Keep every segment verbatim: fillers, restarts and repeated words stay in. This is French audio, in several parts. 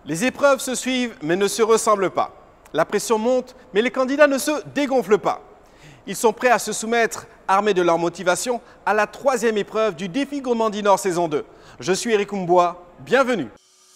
Les épreuves se suivent mais ne se ressemblent pas. La pression monte mais les candidats ne se dégonflent pas. Ils sont prêts à se soumettre, armés de leur motivation, à la troisième épreuve du défi Gourmandie Nord saison deux. Je suis Eric Umbois, bienvenue.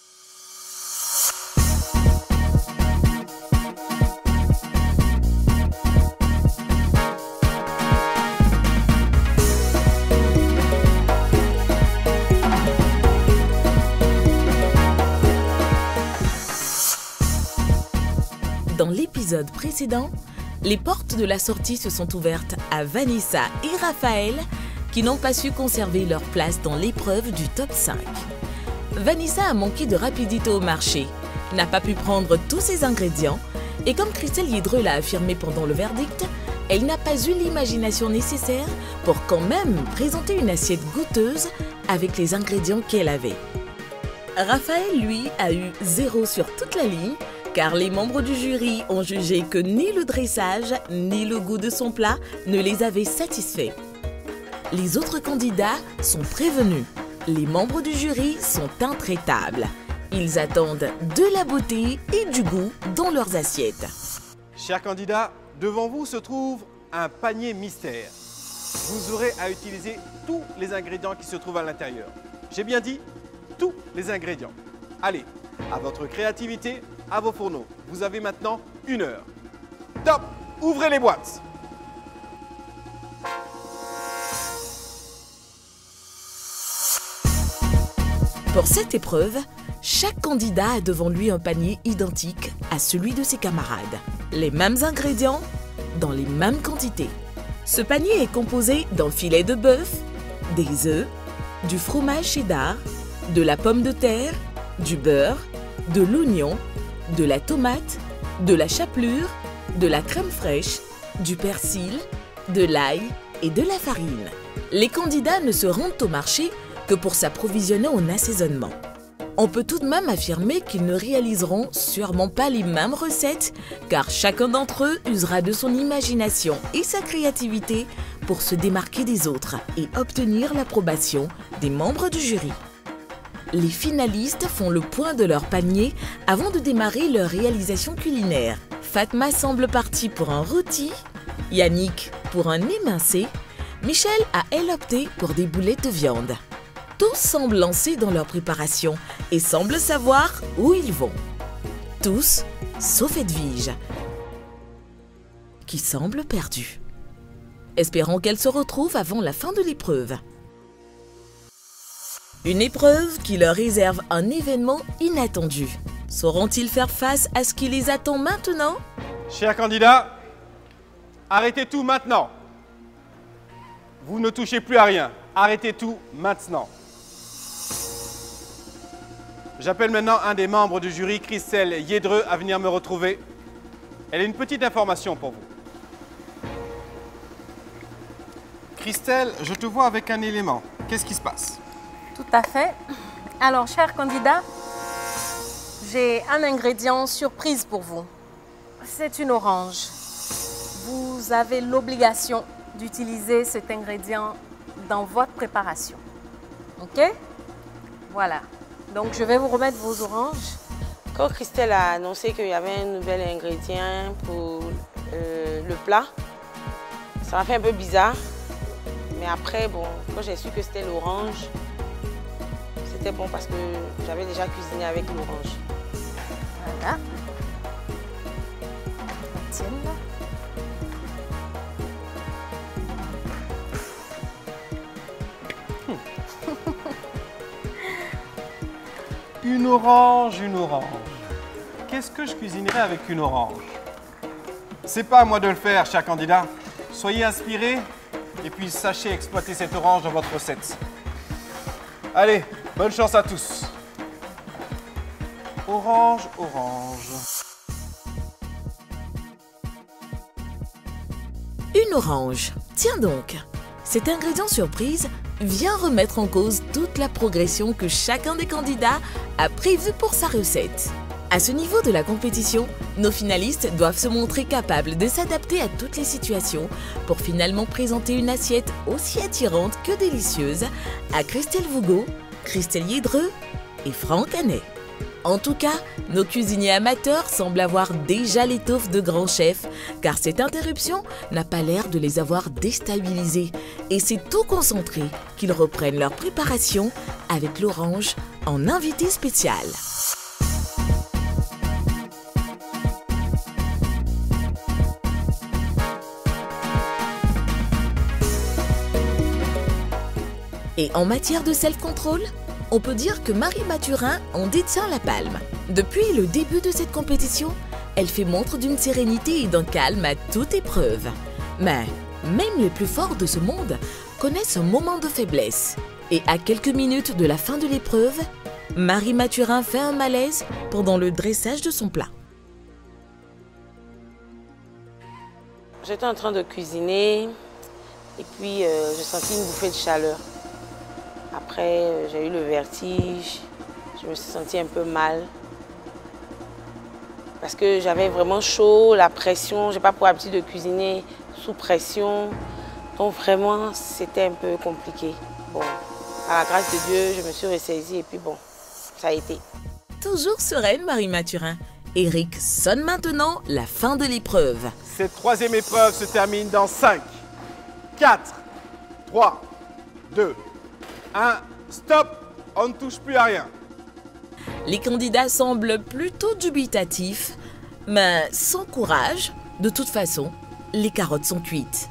Dans l'épisode précédent, les portes de la sortie se sont ouvertes à Vanessa et Raphaël qui n'ont pas su conserver leur place dans l'épreuve du top cinq. Vanessa a manqué de rapidité au marché, n'a pas pu prendre tous ses ingrédients et comme Christelle Yedreux l'a affirmé pendant le verdict, elle n'a pas eu l'imagination nécessaire pour quand même présenter une assiette goûteuse avec les ingrédients qu'elle avait. Raphaël, lui, a eu zéro sur toute la ligne car les membres du jury ont jugé que ni le dressage ni le goût de son plat ne les avaient satisfaits. Les autres candidats sont prévenus. Les membres du jury sont intraitables. Ils attendent de la beauté et du goût dans leurs assiettes. Chers candidats, devant vous se trouve un panier mystère. Vous aurez à utiliser tous les ingrédients qui se trouvent à l'intérieur. J'ai bien dit tous les ingrédients. Allez, à votre créativité, à vos fourneaux. Vous avez maintenant une heure. Top! Ouvrez les boîtes! Pour cette épreuve, chaque candidat a devant lui un panier identique à celui de ses camarades. Les mêmes ingrédients, dans les mêmes quantités. Ce panier est composé d'un filet de bœuf, des œufs, du fromage cheddar, de la pomme de terre, du beurre, de l'oignon, de la tomate, de la chapelure, de la crème fraîche, du persil, de l'ail et de la farine. Les candidats ne se rendent au marché que pour s'approvisionner en assaisonnement. On peut tout de même affirmer qu'ils ne réaliseront sûrement pas les mêmes recettes car chacun d'entre eux usera de son imagination et sa créativité pour se démarquer des autres et obtenir l'approbation des membres du jury. Les finalistes font le point de leur panier avant de démarrer leur réalisation culinaire. Fatma semble partie pour un rôti, Yannick pour un émincé, Michel a elle opté pour des boulettes de viande. Tous semblent lancés dans leur préparation et semblent savoir où ils vont. Tous, sauf Edwige, qui semble perdue. Espérons qu'elle se retrouve avant la fin de l'épreuve. Une épreuve qui leur réserve un événement inattendu. Sauront-ils faire face à ce qui les attend maintenant? Chers candidats, arrêtez tout maintenant. Vous ne touchez plus à rien. Arrêtez tout maintenant. J'appelle maintenant un des membres du jury, Christelle Yedreux, à venir me retrouver. Elle a une petite information pour vous. Christelle, je te vois avec un élément. Qu'est-ce qui se passe? Tout à fait. Alors, chers candidats, j'ai un ingrédient surprise pour vous. C'est une orange. Vous avez l'obligation d'utiliser cet ingrédient dans votre préparation. OK? Voilà. Donc, je vais vous remettre vos oranges. Quand Christelle a annoncé qu'il y avait un nouvel ingrédient pour euh, le plat, ça m'a fait un peu bizarre. Mais après, bon, quand j'ai su que c'était l'orange, c'était bon parce que j'avais déjà cuisiné avec l'orange. Voilà. Tiens là. Une orange, une orange. Qu'est-ce que je cuisinerai avec une orange? C'est pas à moi de le faire, chers candidats. Soyez inspirés et puis sachez exploiter cette orange dans votre recette. Allez, bonne chance à tous. Orange, orange. Une orange. Tiens donc, cet ingrédient surprise vient remettre en cause toute la progression que chacun des candidats a prévue pour sa recette. À ce niveau de la compétition, nos finalistes doivent se montrer capables de s'adapter à toutes les situations pour finalement présenter une assiette aussi attirante que délicieuse à Christelle Vougo, Christelle Yedreux et Franck Hanet. En tout cas, nos cuisiniers amateurs semblent avoir déjà l'étoffe de grands chefs, car cette interruption n'a pas l'air de les avoir déstabilisés. Et c'est tout concentré qu'ils reprennent leur préparation avec l'orange en invité spécial. Et en matière de self-control, on peut dire que Marie Mathurin en détient la palme. Depuis le début de cette compétition, elle fait montre d'une sérénité et d'un calme à toute épreuve. Mais même les plus forts de ce monde connaissent un moment de faiblesse. Et à quelques minutes de la fin de l'épreuve, Marie Mathurin fait un malaise pendant le dressage de son plat. J'étais en train de cuisiner et puis euh, j'ai senti une bouffée de chaleur. Après, euh, j'ai eu le vertige, je me suis sentie un peu mal. Parce que j'avais vraiment chaud, la pression, je n'ai pas pour habitude de cuisiner sous pression. Donc vraiment, c'était un peu compliqué. Bon, à la grâce de Dieu, je me suis ressaisie et puis bon, ça a été. Toujours sereine, Marie Mathurin. Eric sonne maintenant la fin de l'épreuve. Cette troisième épreuve se termine dans cinq, quatre, trois, deux, un. Stop! On ne touche plus à rien. Les candidats semblent plutôt dubitatifs, mais sans courage. De toute façon, les carottes sont cuites.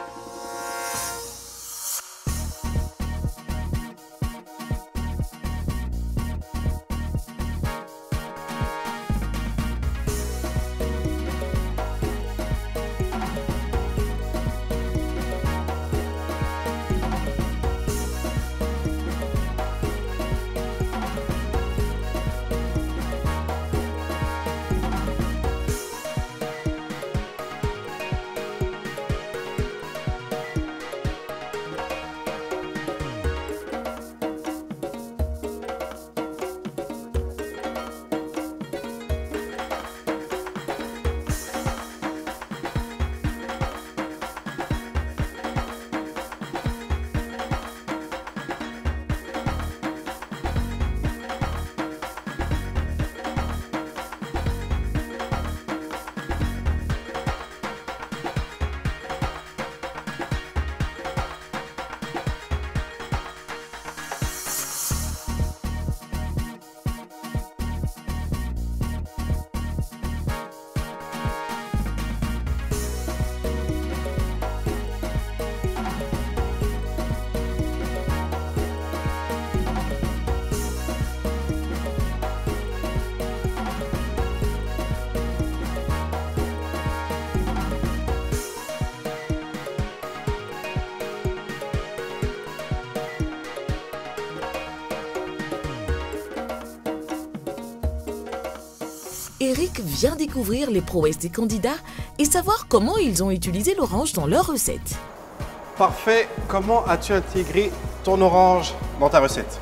Eric vient découvrir les prouesses des candidats et savoir comment ils ont utilisé l'orange dans leur recette. Parfait. Comment as-tu intégré ton orange dans ta recette?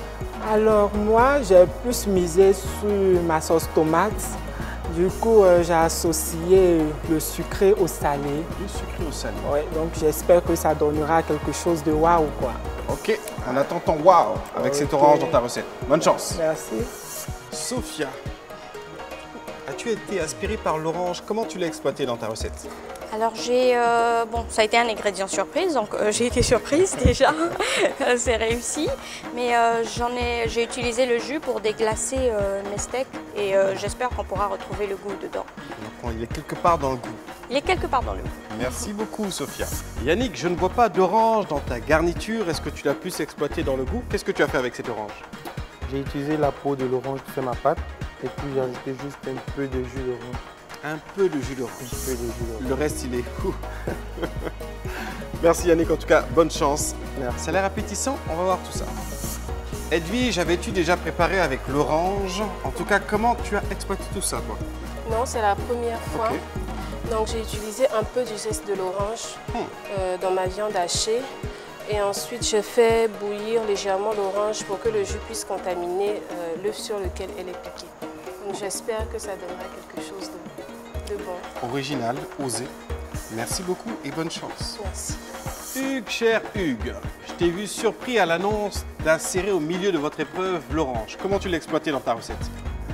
Alors moi, j'ai plus misé sur ma sauce tomate. Du coup, euh, j'ai associé le sucré au salé. Le sucré au salé. Ouais, donc j'espère que ça donnera quelque chose de waouh, quoi. Ok, on attend ton waouh avec Okay. cette orange dans ta recette. Bonne chance. Merci. Sophia, as-tu été inspirée par l'orange? Comment tu l'as exploité dans ta recette? Alors j'ai, euh, bon, ça a été un ingrédient surprise, donc euh, j'ai été surprise déjà, c'est réussi. Mais euh, j'en ai, j'ai utilisé le jus pour déglacer euh, mes steaks et euh, j'espère qu'on pourra retrouver le goût dedans. Donc, il est quelque part dans le goût. Il est quelque part dans le goût. Merci beaucoup, Sophia. Yannick, je ne vois pas d'orange dans ta garniture. Est-ce que tu l'as plus exploité dans le goût? Qu'est-ce que tu as fait avec cette orange? J'ai utilisé la peau de l'orange pour faire ma pâte et puis j'ai ajouté juste un peu de jus d'orange. Un peu de jus d'orange. Un peu de jus d'orange. Le reste, il est fou. Merci Yannick, en tout cas, bonne chance. Merci. Ça a l'air appétissant, on va voir tout ça. Edwige, avais-tu déjà préparé avec l'orange? En tout cas, comment tu as exploité tout ça, toi? Non, c'est la première fois. Ok. Donc j'ai utilisé un peu du zeste de l'orange Hmm. euh, dans ma viande hachée. Et ensuite, je fais bouillir légèrement l'orange pour que le jus puisse contaminer euh, l'œuf sur lequel elle est piquée. Donc j'espère que ça donnera quelque chose de, de bon. Original, osé. Merci beaucoup et bonne chance. Merci. Hugues, cher Hugues, je t'ai vu surpris à l'annonce d'insérer au milieu de votre épreuve l'orange. Comment tu l'as exploité dans ta recette?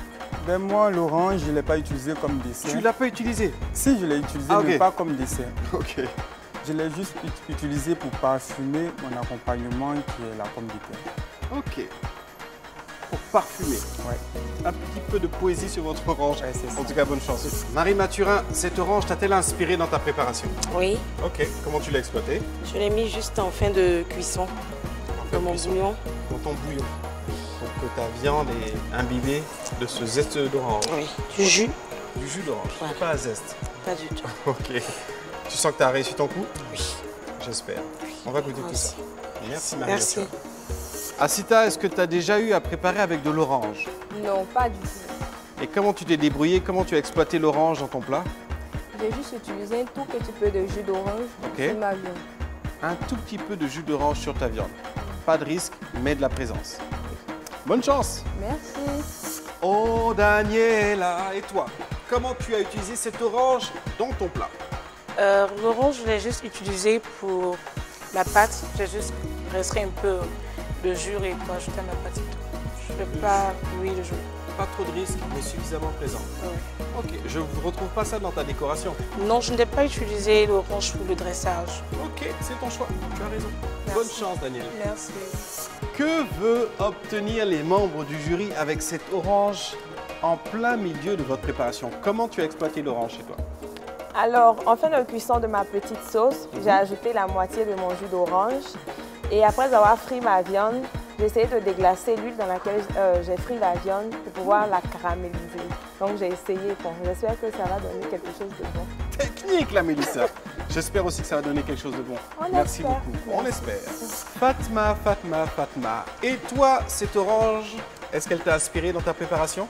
Ben moi, l'orange, je ne l'ai pas utilisé comme dessert. Tu ne l'as pas utilisé? Si, je l'ai utilisé, ah, mais okay. pas comme dessert. Ok. Je l'ai juste utilisé pour parfumer mon accompagnement qui est la pomme de terre. Ok. Pour parfumer. Ouais. Un petit peu de poésie sur votre orange. Ouais, c'est ça. En tout cas, bonne chance. Marie Mathurin, cette orange t'a-t-elle inspiré dans ta préparation? Oui. Ok. Comment tu l'as exploité? Je l'ai mis juste en fin de cuisson, dans mon cuisson. bouillon. Dans ton bouillon. Pour que ta viande est imbibée de ce zeste d'orange. Oui, du jus. Du jus d'orange, Voilà. pas un zeste. Pas du tout. Ok. Tu sens que tu as réussi ton coup? Oui. J'espère. On va goûter Moi tout ça. aussi. Merci Marie. Merci. Asita, est-ce que tu as déjà eu à préparer avec de l'orange? Non, pas du tout. Et comment tu t'es débrouillé? Comment tu as exploité l'orange dans ton plat? J'ai juste utilisé un tout petit peu de jus d'orange Ok. sur ma viande. Un tout petit peu de jus d'orange sur ta viande. Pas de risque, mais de la présence. Bonne chance! Merci. Oh Daniela, et toi? Comment tu as utilisé cette orange dans ton plat? Euh, L'orange, je l'ai juste utilisé pour ma pâte. J'ai juste resté un peu de jus et pour ajouter à ma pâte. Je ne vais pas, oui, le jus. Pas trop de risque, mais suffisamment présent. Oui. Ok, je ne retrouve pas ça dans ta décoration. Non, je n'ai pas utilisé l'orange pour le dressage. Ok, c'est ton choix, tu as raison. Merci. Bonne chance Daniel. Merci. Que veut obtenir les membres du jury avec cette orange en plein milieu de votre préparation? Comment tu as exploité l'orange chez toi? Alors, en fin de cuisson de ma petite sauce, j'ai ajouté la moitié de mon jus d'orange. Et après avoir frit ma viande, j'ai essayé de déglacer l'huile dans laquelle euh, j'ai frit la viande pour pouvoir la caraméliser. Donc, j'ai essayé. Bon, j'espère que ça va donner quelque chose de bon. Technique la Mélissa. J'espère aussi que ça va donner quelque chose de bon. On Merci espère. beaucoup. On espère. Fatma, Fatma, Fatma. Et toi, cette orange, est-ce qu'elle t'a inspiré dans ta préparation?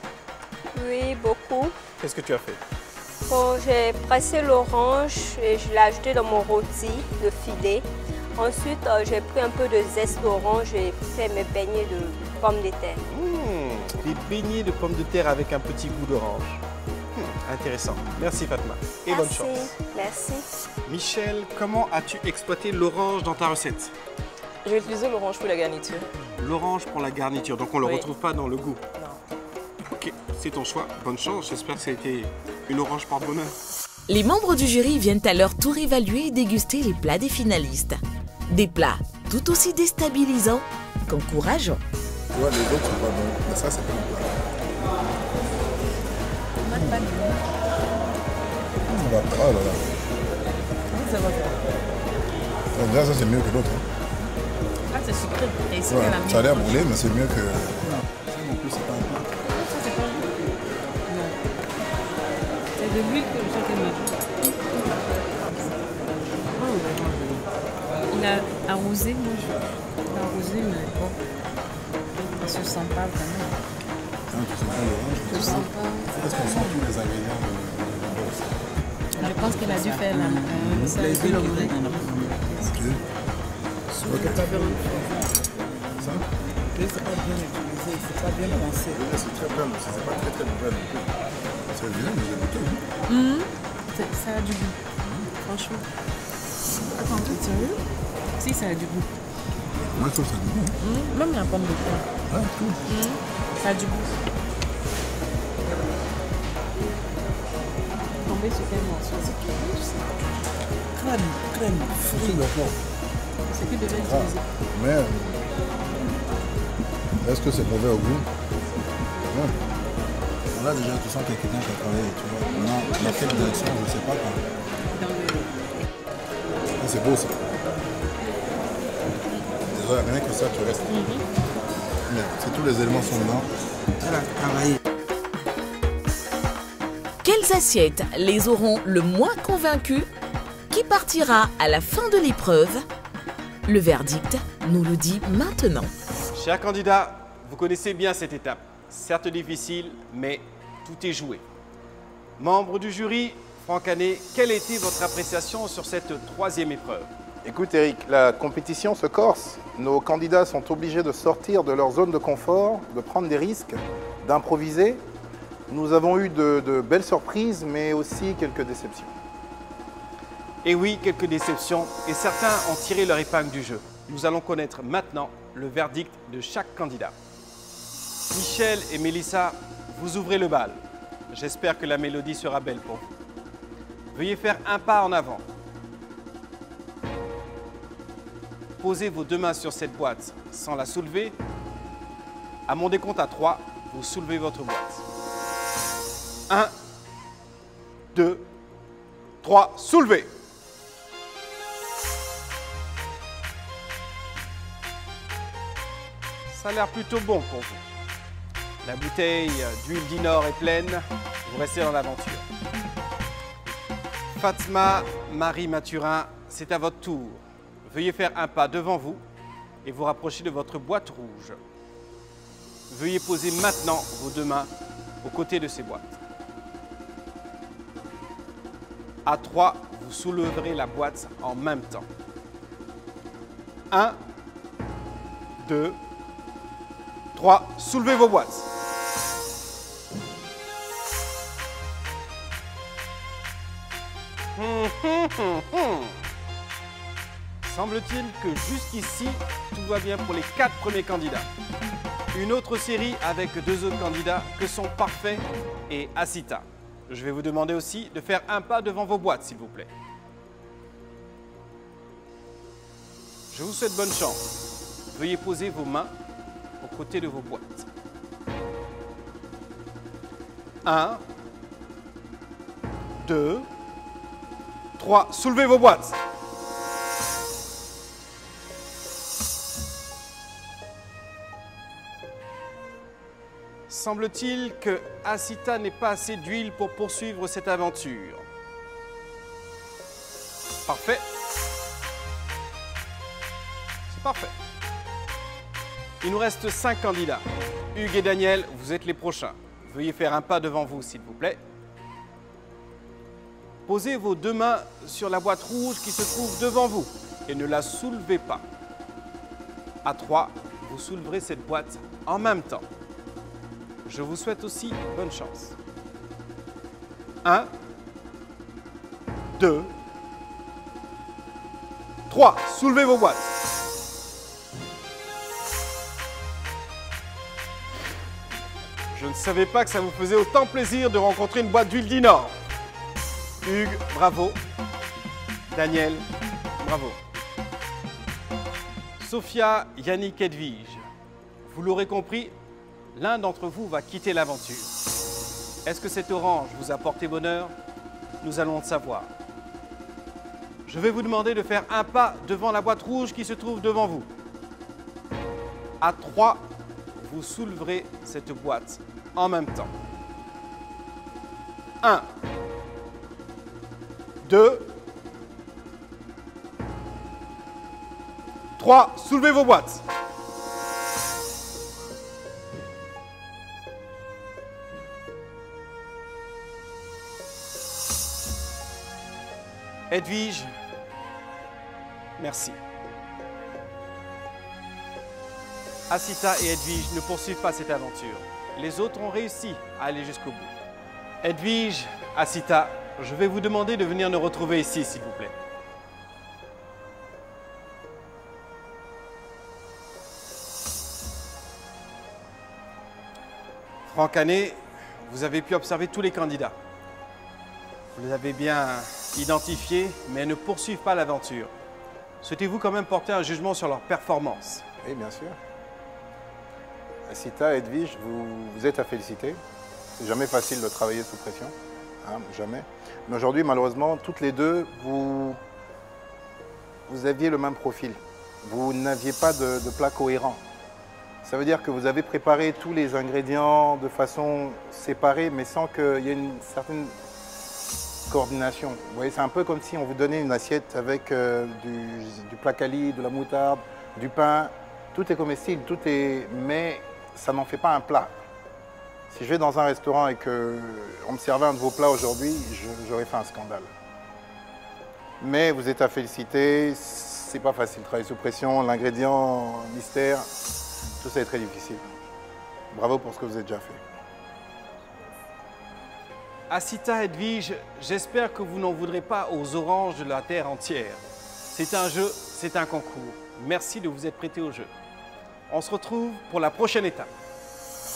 Oui, beaucoup. Qu'est-ce que tu as fait? Bon, j'ai pressé l'orange et je l'ai ajouté dans mon rôti de filet. Ensuite, euh, j'ai pris un peu de zeste d'orange et fait mes beignets de pommes de terre. Mmh, des beignets de pommes de terre avec un petit goût d'orange. Mmh, intéressant. Merci Fatma. Et Merci. bonne chance. Merci. Michel, comment as-tu exploité l'orange dans ta recette? Je vais utiliser l'orange pour la garniture. L'orange pour la garniture, donc on ne le Oui. retrouve pas dans le goût. Non. Ok, c'est ton choix. Bonne chance. J'espère que ça a été une orange par bonheur. Les membres du jury viennent à leur tour évaluer et déguster les plats des finalistes. Des plats tout aussi déstabilisants qu'encourageants. Tu vois, les autres sont pas bons, mais ça, c'est pas bon plat. Ça va, oh là là. Ça va. Ouais, déjà, ça, c'est mieux que l'autre. Hein. Ah, c'est sucré. Et ici, Ouais, il y a la ça a l'air mienne. brûlé, mais c'est mieux que... Non, ça non plus, c'est pas un plat. Ça, c'est pas non. C'est de l'huile que chacun met. Il a arrosé, moi je. Il a arrosé, mais bon. Ça se sent pas vraiment. Hein, tu sens pas l'orange, Je tu sens sens... pas. Est-ce qu'on sent tous les ingrédients de de la bourse? Je pense qu'elle a dû faire la. Euh, ça a été le vrai. Ok. Ok. Ça? C'est pas bien utilisé, c'est pas bien pensé. Oui, c'est très bien, mais c'est pas très très mauvais non plus. C'est bien, mais j'ai goûté. Hein. Mmh. Ça a du goût. Franchement. Attends, tu es sérieux? Si, ça a du goût. Moi, je trouve que ça a du goût. Hein. Mmh. Même la pomme de terre. Ah, tout. Mmh. Ça a du goût. Tomber sur quel morceau? Crème, crème, fruits. D'accord. C'est que devait Ah, utiliser. mais est-ce que c'est mauvais au goût? Non. Là déjà tu sens qu'il y a quelqu'un qui a travaillé, tu vois. Non, dans quelle direction, je ne sais pas quoi. Dans le... Ah, c'est beau ça. Déjà, rien que ça, tu restes. Mm-hmm. Mais si tous les éléments sont dedans, elle a travaillé. Quelles assiettes les auront le moins convaincus? Qui partira à la fin de l'épreuve? Le verdict nous le dit maintenant. Chers candidats, vous connaissez bien cette étape. Certes difficile, mais tout est joué. Membres du jury, Franck Hanet, quelle était votre appréciation sur cette troisième épreuve? Écoute Eric, la compétition se corse. Nos candidats sont obligés de sortir de leur zone de confort, de prendre des risques, d'improviser. Nous avons eu de, de belles surprises, mais aussi quelques déceptions. Et oui, quelques déceptions, et certains ont tiré leur épingle du jeu. Nous allons connaître maintenant le verdict de chaque candidat. Michel et Mélissa, vous ouvrez le bal. J'espère que la mélodie sera belle pour vous. Veuillez faire un pas en avant. Posez vos deux mains sur cette boîte sans la soulever. À mon décompte à trois, vous soulevez votre boîte. un, deux, trois, soulevez. Ça a l'air plutôt bon pour vous. La bouteille d'huile d'Inor est pleine, vous restez dans l'aventure. Fatma Marie Mathurin, c'est à votre tour. Veuillez faire un pas devant vous et vous rapprocher de votre boîte rouge. Veuillez poser maintenant vos deux mains aux côtés de ces boîtes. À trois, vous souleverez la boîte en même temps. un, deux, trois, soulevez vos boîtes. Hum, hum, hum, hum. Semble-t-il que jusqu'ici, tout va bien pour les quatre premiers candidats. Une autre série avec deux autres candidats que sont Parfait et Asita. Je vais vous demander aussi de faire un pas devant vos boîtes, s'il vous plaît. Je vous souhaite bonne chance. Veuillez poser vos mains aux côtés de vos boîtes. Un, deux, trois. Soulevez vos boîtes. Semble-t-il que Asita n'ait pas assez d'huile pour poursuivre cette aventure. Parfait. C'est parfait. Il nous reste cinq candidats. Hugues et Daniel, vous êtes les prochains. Veuillez faire un pas devant vous, s'il vous plaît. Posez vos deux mains sur la boîte rouge qui se trouve devant vous et ne la soulevez pas. À trois, vous souleverez cette boîte en même temps. Je vous souhaite aussi bonne chance. Un, deux, trois. Soulevez vos boîtes. Je ne savais pas que ça vous faisait autant plaisir de rencontrer une boîte d'huile d'Inor. Hugues, bravo. Daniel, bravo. Sophia, Yannick, Edwige, vous l'aurez compris, l'un d'entre vous va quitter l'aventure. Est-ce que cette orange vous a porté bonheur? Nous allons le savoir. Je vais vous demander de faire un pas devant la boîte rouge qui se trouve devant vous. À trois, vous souleverez cette boîte en même temps. Un, deux, trois. Soulevez vos boîtes. Edwige, merci. Asita et Edwige ne poursuivent pas cette aventure. Les autres ont réussi à aller jusqu'au bout. Edwige, Asita, je vais vous demander de venir nous retrouver ici, s'il vous plaît. Franck Anet, vous avez pu observer tous les candidats. Vous les avez bien identifiés, mais ne poursuivent pas l'aventure. Souhaitez-vous quand même porter un jugement sur leur performance? Oui, bien sûr. Asita, Edwige, vous, vous êtes à féliciter. C'est jamais facile de travailler sous pression, hein, jamais. Mais aujourd'hui, malheureusement, toutes les deux, vous, vous aviez le même profil. Vous n'aviez pas de, de plat cohérent. Ça veut dire que vous avez préparé tous les ingrédients de façon séparée, mais sans qu'il y ait une certaine coordination. Vous voyez, c'est un peu comme si on vous donnait une assiette avec euh, du, du placali, de la moutarde, du pain. Tout est comestible, tout est... mais ça n'en fait pas un plat. Si je vais dans un restaurant et qu'on me servait un de vos plats aujourd'hui, j'aurais fait un scandale. Mais vous êtes à féliciter, c'est pas facile de travailler sous pression, l'ingrédient mystère, tout ça est très difficile. Bravo pour ce que vous avez déjà fait. Asita, Edwige, j'espère que vous n'en voudrez pas aux oranges de la terre entière. C'est un jeu, c'est un concours. Merci de vous être prêté au jeu. On se retrouve pour la prochaine étape.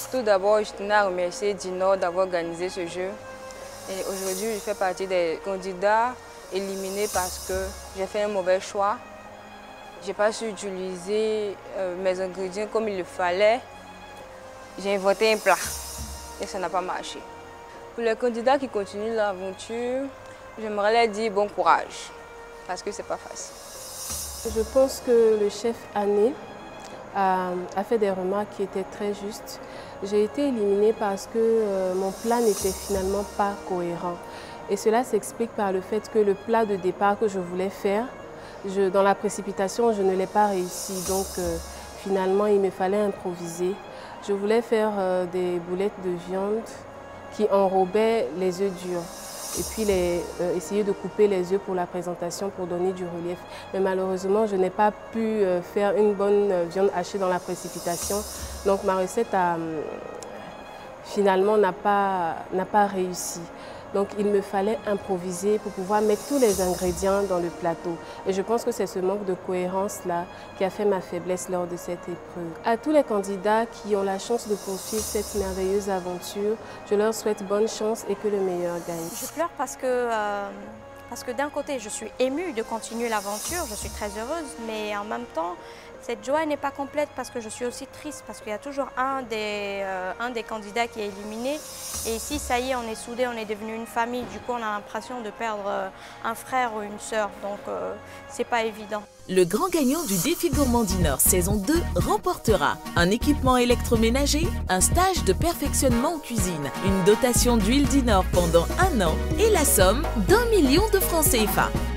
Tout d'abord, je tenais à remercier Dinor d'avoir organisé ce jeu. Et aujourd'hui, je fais partie des candidats éliminés parce que j'ai fait un mauvais choix. Je n'ai pas su utiliser euh, mes ingrédients comme il le fallait. J'ai inventé un plat et ça n'a pas marché. Pour les candidats qui continuent l'aventure, j'aimerais leur dire bon courage parce que ce n'est pas facile. Je pense que le chef Anné a, a fait des remarques qui étaient très justes. J'ai été éliminée parce que euh, mon plat n'était finalement pas cohérent. Et cela s'explique par le fait que le plat de départ que je voulais faire, je, dans la précipitation, je ne l'ai pas réussi. Donc euh, finalement, il me fallait improviser. Je voulais faire euh, des boulettes de viande qui enrobaient les œufs durs. Et puis les, euh, essayer de couper les œufs pour la présentation, pour donner du relief. Mais malheureusement, je n'ai pas pu euh, faire une bonne euh, viande hachée dans la précipitation. Donc ma recette a, euh, finalement n'a pas, n'a pas réussi. Donc il me fallait improviser pour pouvoir mettre tous les ingrédients dans le plateau. Et je pense que c'est ce manque de cohérence-là qui a fait ma faiblesse lors de cette épreuve. À tous les candidats qui ont la chance de poursuivre cette merveilleuse aventure, je leur souhaite bonne chance et que le meilleur gagne. Je pleure parce que, euh, parce que d'un côté, je suis émue de continuer l'aventure, je suis très heureuse, mais en même temps, cette joie n'est pas complète parce que je suis aussi triste, parce qu'il y a toujours un des, euh, un des candidats qui est éliminé. Et ici, ça y est, on est soudés, on est devenu une famille. Du coup, on a l'impression de perdre euh, un frère ou une sœur. Donc, euh, c'est pas évident. Le grand gagnant du défi Gourmand Dinor saison deux remportera un équipement électroménager, un stage de perfectionnement en cuisine, une dotation d'huile Dinor pendant un an et la somme d'un million de francs C F A.